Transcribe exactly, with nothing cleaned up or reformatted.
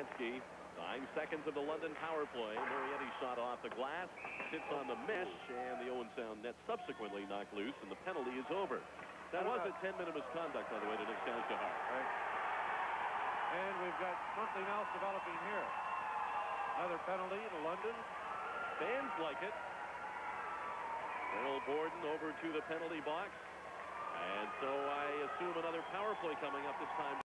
Szymanski. Nine seconds of the London power play. Marietti shot off the glass, sits on the mesh, and the Owen Sound net subsequently knocked loose, and the penalty is over. That was a ten-minute misconduct, by the way, to Nick Skanska. Right. And we've got something else developing here. Another penalty to London. Fans like it. Earl Borden over to the penalty box. And so I assume another power play coming up this time.